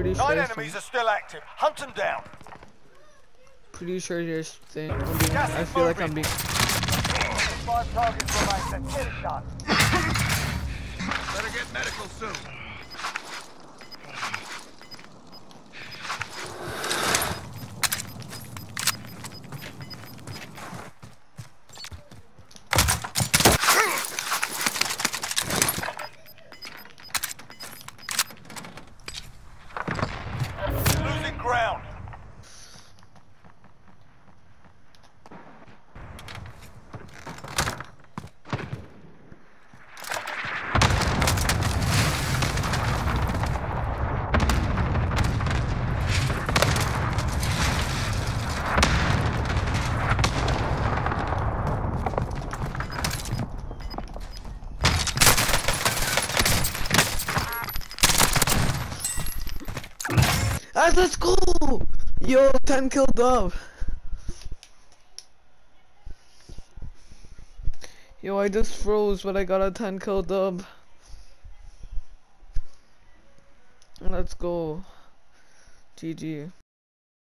pretty sure. 9 enemies are still active. Hunt them down. Pretty sure there's thing. I feel like I'm being. 5 targets remain. Let's get it done. Better get medical soon. Losing ground. Let's go! Yo, 10 kill dub. Yo, I just froze, but I got a 10 kill dub. Let's go. GG.